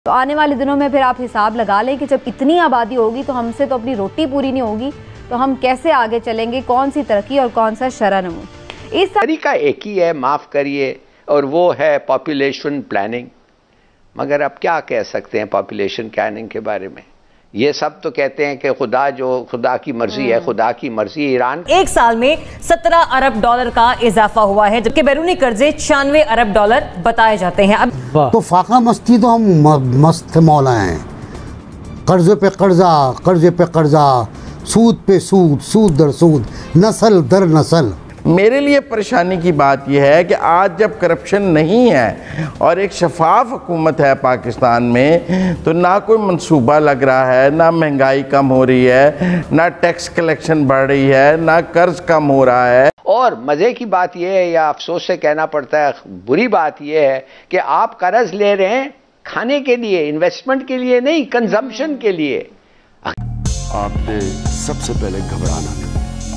तो आने वाले दिनों में फिर आप हिसाब लगा लें कि जब इतनी आबादी होगी तो हमसे तो अपनी रोटी पूरी नहीं होगी, तो हम कैसे आगे चलेंगे, कौन सी तरक्की और कौन सा शरणनमू। इस तरीका एक ही है, माफ़ करिए, और वो है पॉपुलेशन प्लानिंग। मगर अब क्या कह सकते हैं पॉपुलेशन प्लानिंग के बारे में? ये सब तो कहते हैं कि खुदा की मर्जी है, खुदा की मर्जी। ईरान एक साल में 17 अरब डॉलर का इजाफा हुआ है, जबकि बैरूनी कर्जे 96 अरब डॉलर बताए जाते हैं। अब तो फाका मस्ती तो हम मस्त मौला हैं। कर्जे पे कर्जा, कर्जे पे कर्जा, सूद पे सूद, सूद दर सूद, नस्ल दर नस्ल। मेरे लिए परेशानी की बात यह है कि आज जब करप्शन नहीं है और एक शफाफ हुकूमत है पाकिस्तान में, तो ना कोई मंसूबा लग रहा है, ना महंगाई कम हो रही है, ना टैक्स कलेक्शन बढ़ रही है, ना कर्ज कम हो रहा है। और मज़े की बात यह है, या अफसोस से कहना पड़ता है, बुरी बात यह है कि आप कर्ज ले रहे हैं खाने के लिए, इन्वेस्टमेंट के लिए नहीं, कंजम्पशन के लिए। आपने सबसे पहले घबराना नहीं।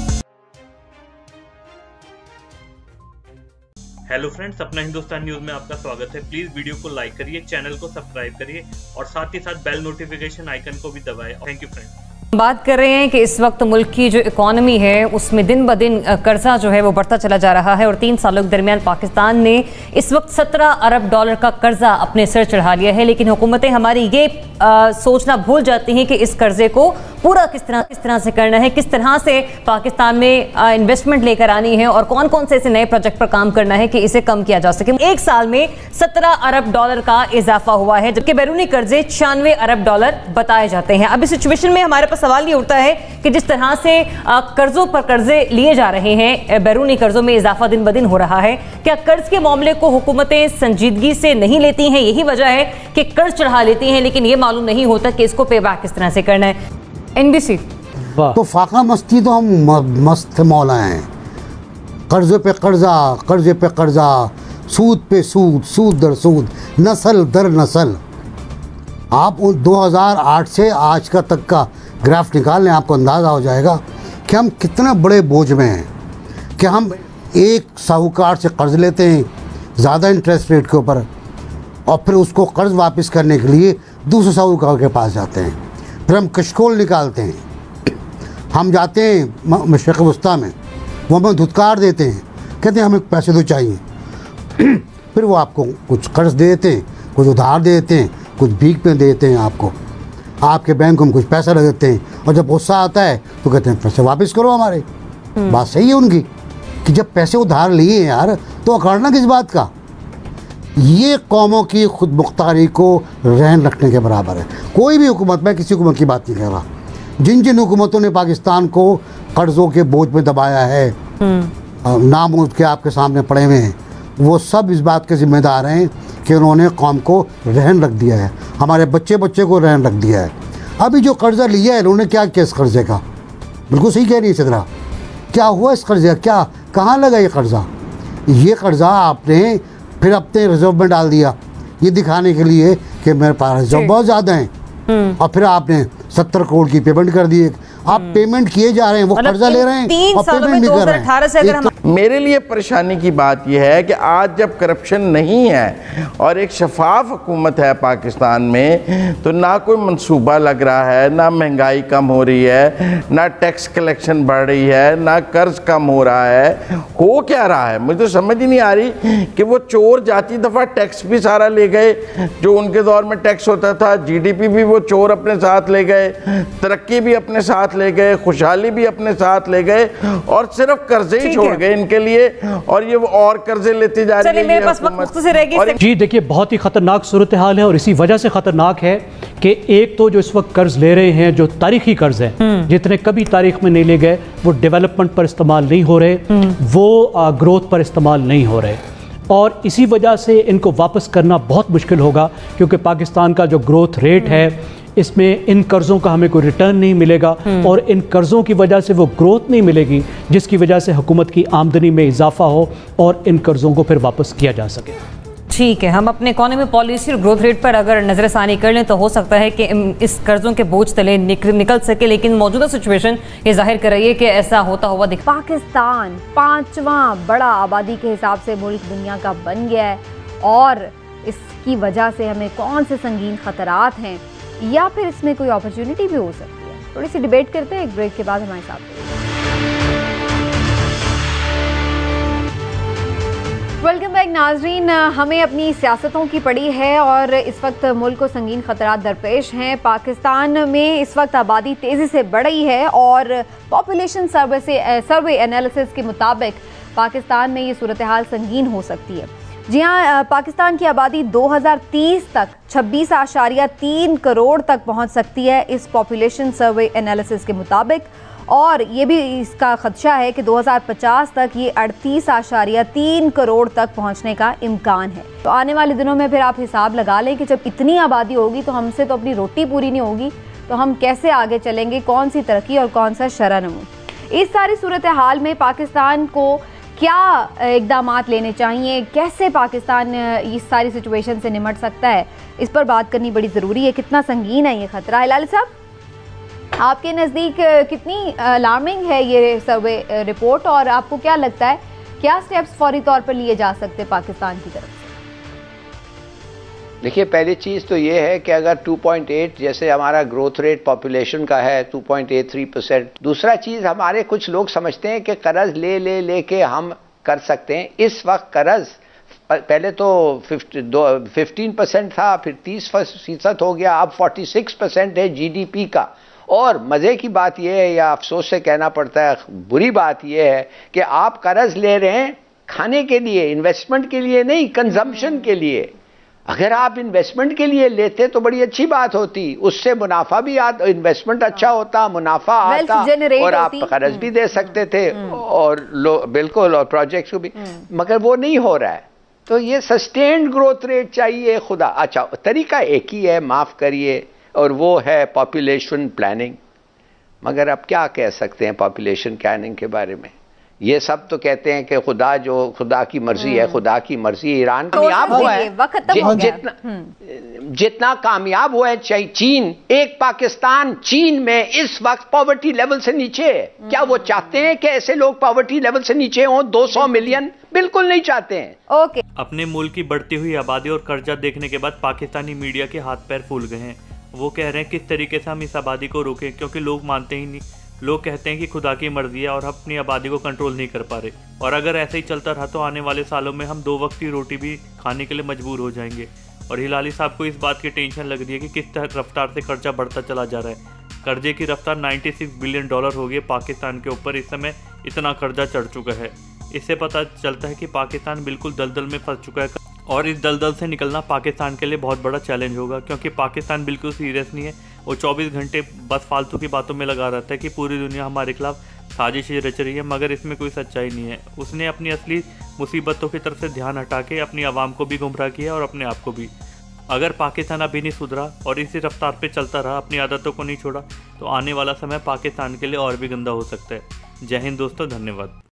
हेलो फ्रेंड्स, अपना हिंदुस्तान न्यूज में आपका स्वागत है। प्लीज वीडियो को लाइक करिए, चैनल को सब्सक्राइब करिए और साथ ही साथ बेल नोटिफिकेशन आइकन को भी दबाएं। Thank you friends. बात कर रहे हैं कि इस वक्त मुल्क की जो इकॉनमी है उसमें दिन ब दिन कर्जा जो है वो बढ़ता चला जा रहा है और 3 सालों के दरमियान पाकिस्तान ने इस वक्त 17 अरब डॉलर का कर्जा अपने सिर चढ़ा लिया है। लेकिन हुकूमतें हमारी ये सोचना भूल जाती हैं कि इस कर्जे को पूरा किस तरह से करना है, किस तरह से पाकिस्तान में इन्वेस्टमेंट लेकर आनी है और कौन कौन से ऐसे नए प्रोजेक्ट पर काम करना है कि इसे कम किया जा सके। एक साल में 17 अरब डॉलर का इजाफा हुआ है, जबकि बैरूनी कर्जे 96 अरब डॉलर बताए जाते हैं। अब इस सिचुएशन में हमारे पास सवाल ये उठता है कि जिस तरह से कर्जों पर कर्जे लिए जा रहे हैं, बैरूनी कर्जों में इजाफा दिन ब दिन हो रहा है, क्या कर्ज के मामले को हुकूमतें संजीदगी से नहीं लेती हैं? यही वजह है कि कर्ज चढ़ा लेती हैं लेकिन ये मालूम नहीं होता कि इसको पे बैक किस तरह से करना है। NBC तो फाका मस्ती तो हम मस्त मौला हैं। कर्जे पे कर्जा, कर्जे पे कर्जा, सूद पे सूद, सूद दर सूद, नस्ल दर नस्ल। आप 2008 से आज का तक का ग्राफ निकाल लें, आपको अंदाज़ा हो जाएगा कि हम कितने बड़े बोझ में हैं। कि हम एक साहूकार से कर्ज लेते हैं ज़्यादा इंटरेस्ट रेट के ऊपर, और फिर उसको कर्ज वापस करने के लिए दूसरे साहूकार के पास जाते हैं। फिर हम कशकोल निकालते हैं, हम जाते हैं मशरक़ वस्ता में, वो हमें धुतकार देते हैं, कहते हैं हमें पैसे तो चाहिए। फिर वो आपको कुछ कर्ज दे देते हैं, कुछ उधार दे देते हैं, कुछ भीख में देते हैं आपको, आपके बैंक में कुछ पैसा रख देते हैं, और जब गुस्सा आता है तो कहते हैं पैसे वापस करो हमारे। बात सही है उनकी कि जब पैसे उधार लिए यार तो अकड़ना किस बात का। ये कौमों की खुद मुख्तारी को रहन रखने के बराबर है। कोई भी हुकूमत, मैं किसी हुकूमत की बात नहीं कर रहा, जिन जिन हुकूमतों ने पाकिस्तान को कर्ज़ों के बोझ में दबाया है, नाम उसके आपके सामने पड़े हुए हैं, वो सब इस बात के ज़िम्मेदार हैं कि उन्होंने कौम को रहन रख दिया है, हमारे बच्चे बच्चे को रहन रख दिया है। अभी जो कर्ज़ा लिया है उन्होंने क्या किया इस कर्ज़े का? बिल्कुल सही कह रही है सिद्रा, क्या हुआ इस कर्ज़े का? क्या कहाँ लगा ये कर्ज़ा? ये कर्ज़ा आपने फिर अपने रिजर्व में डाल दिया, ये दिखाने के लिए कि मेरे पास रिजर्व बहुत ज़्यादा हैं, और फिर आपने 70 करोड़ की पेमेंट कर दी। आप पेमेंट किए जा रहे हैं, वो कर्जा ले रहे हैं और पेमेंट भी कर रहे हैं। मेरे लिए परेशानी की बात यह है कि आज जब करप्शन नहीं है और एक शफाफ हुकूमत है पाकिस्तान में, तो ना कोई मंसूबा लग रहा है, ना महंगाई कम हो रही है, ना टैक्स कलेक्शन बढ़ रही है, ना कर्ज कम हो रहा है। हो क्या रहा है मुझे तो समझ ही नहीं आ रही कि वो चोर जाती दफ़ा टैक्स भी सारा ले गए, जो उनके दौर में टैक्स होता था, GDP भी वो चोर अपने साथ ले गए, तरक्की भी अपने साथ ले गए, खुशहाली भी अपने साथ ले गए, और सिर्फ कर्जे ही छोड़ गए इनके लिए, और ये वो और कर्जे लेते जा रही है। मेरे पास वक्त जी देखिए, बहुत ही खतरनाक सूरत हाल है, और इसी वजह से खतरनाक है कि एक तो जो इस वक्त कर्ज ले रहे हैं जो तारीखी कर्ज हैं, जितने कभी तारीख में नहीं ले गए, वो डेवलपमेंट पर इस्तेमाल नहीं हो रहे, वो ग्रोथ पर इस्तेमाल नहीं हो रहे, और इसी वजह से इनको वापस करना बहुत मुश्किल होगा, क्योंकि पाकिस्तान का जो ग्रोथ रेट है इसमें इन कर्ज़ों का हमें कोई रिटर्न नहीं मिलेगा, और इन कर्ज़ों की वजह से वो ग्रोथ नहीं मिलेगी जिसकी वजह से हुकूमत की आमदनी में इजाफा हो और इन कर्ज़ों को फिर वापस किया जा सके। ठीक है, हम अपने इकोनॉमी पॉलिसी और ग्रोथ रेट पर अगर नज़रसानी कर लें तो हो सकता है कि इस कर्जों के बोझ तले निकल सके, लेकिन मौजूदा सिचुएशन ये जाहिर कर रही है कि ऐसा होता हुआ दिख। पाकिस्तान 5वां बड़ा आबादी के हिसाब से मुल्क दुनिया का बन गया है, और इसकी वजह से हमें कौन से संगीन खतरात हैं, या फिर इसमें कोई अपॉर्चुनिटी भी हो सकती है? थोड़ी सी डिबेट करते हैं, एक ब्रेक के बाद हमारे साथ। वेलकम बैक नाजरीन। हमें अपनी सियासतों की पड़ी है और इस वक्त मुल्क को संगीन खतरात दरपेश हैं। पाकिस्तान में इस वक्त आबादी तेज़ी से बढ़ रही है और पॉपुलेशन सर्वे एनालिसिस के मुताबिक पाकिस्तान में ये सूरत हाल संगीन हो सकती है। जी हाँ, पाकिस्तान की आबादी 2030 तक 26.3 करोड़ तक पहुंच सकती है इस पॉपुलेशन सर्वे एनालिसिस के मुताबिक, और ये भी इसका खदशा है कि 2050 तक ये 38.3 करोड़ तक पहुंचने का इम्कान है। तो आने वाले दिनों में फिर आप हिसाब लगा लें कि जब इतनी आबादी होगी तो हमसे तो अपनी रोटी पूरी नहीं होगी, तो हम कैसे आगे चलेंगे, कौन सी तरक्की और कौन सा शरह-नमू। इस सारी सूरत हाल में पाकिस्तान को क्या इक़दामात लेने चाहिए, कैसे पाकिस्तान इस सारी सिचुएशन से निमट सकता है, इस पर बात करनी बड़ी ज़रूरी है। कितना संगीन है ये ख़तरा? हिलाल साहब, आपके नज़दीक कितनी अलार्मिंग है ये सर्वे रिपोर्ट, और आपको क्या लगता है क्या स्टेप्स फौरी तौर पर लिए जा सकते हैं पाकिस्तान की तरफ से? देखिए, पहली चीज़ तो ये है कि अगर 2.8 जैसे हमारा ग्रोथ रेट पॉपुलेशन का है 2.83%, दूसरा चीज़ हमारे कुछ लोग समझते हैं कि कर्ज ले के हम कर सकते हैं। इस वक्त कर्ज पहले तो 15% था, फिर 30% हो गया, अब 46% है जीडीपी का। और मज़े की बात यह है, या अफसोस से कहना पड़ता है, बुरी बात यह है कि आप कर्ज ले रहे हैं खाने के लिए, इन्वेस्टमेंट के लिए नहीं, कंजम्पशन के लिए। अगर आप इन्वेस्टमेंट के लिए लेते तो बड़ी अच्छी बात होती, उससे मुनाफा भी आता, इन्वेस्टमेंट अच्छा होता, मुनाफा आता और आप कर्ज भी दे सकते थे और बिल्कुल, और प्रोजेक्ट्स को भी, मगर वो नहीं हो रहा है। तो ये सस्टेन्ड ग्रोथ रेट चाहिए खुदा। अच्छा, तरीका एक ही है, माफ़ करिए, और वो है पॉपुलेशन प्लानिंग। मगर अब क्या कह सकते हैं पॉपुलेशन प्लानिंग के बारे में? ये सब तो कहते हैं कि खुदा की मर्जी है, खुदा की मर्जी। ईरान कामयाब हुआ है, जितना कामयाब हुआ है चीन, एक पाकिस्तान चीन में इस वक्त पॉवर्टी लेवल से नीचे है। क्या वो चाहते हैं कि ऐसे लोग पॉवर्टी लेवल से नीचे हों? 200 मिलियन बिल्कुल नहीं चाहते हैं। ओके। अपने मुल्क की बढ़ती हुई आबादी और कर्जा देखने के बाद पाकिस्तानी मीडिया के हाथ पैर फूल गए हैं। वो कह रहे हैं किस तरीके से हम इस आबादी को रोकें, क्योंकि लोग मानते ही नहीं। लोग कहते हैं कि खुदा की मर्जी है और हम अपनी आबादी को कंट्रोल नहीं कर पा रहे, और अगर ऐसे ही चलता रहा तो आने वाले सालों में हम 2 वक्त की रोटी भी खाने के लिए मजबूर हो जाएंगे। और हिलाली साहब को इस बात की टेंशन लग रही है कि किस रफ्तार से कर्जा बढ़ता चला जा रहा है। कर्जे की रफ्तार $96 बिलियन हो गई पाकिस्तान के ऊपर। इस समय इतना कर्जा चढ़ चुका है। इससे पता चलता है कि पाकिस्तान बिल्कुल दलदल में फंस चुका है, और इस दलदल से निकलना पाकिस्तान के लिए बहुत बड़ा चैलेंज होगा, क्योंकि पाकिस्तान बिल्कुल सीरियस नहीं है। वो 24 घंटे बस फालतू की बातों में लगा रहता है कि पूरी दुनिया हमारे खिलाफ साजिशें रच रही है, मगर इसमें कोई सच्चाई नहीं है। उसने अपनी असली मुसीबतों की तरफ से ध्यान हटा के अपनी आवाम को भी गुमराह किया और अपने आप को भी। अगर पाकिस्तान अभी नहीं सुधरा और इसी रफ्तार पे चलता रहा, अपनी आदतों को नहीं छोड़ा, तो आने वाला समय पाकिस्तान के लिए और भी गंदा हो सकता है। जय हिंद दोस्तों, धन्यवाद।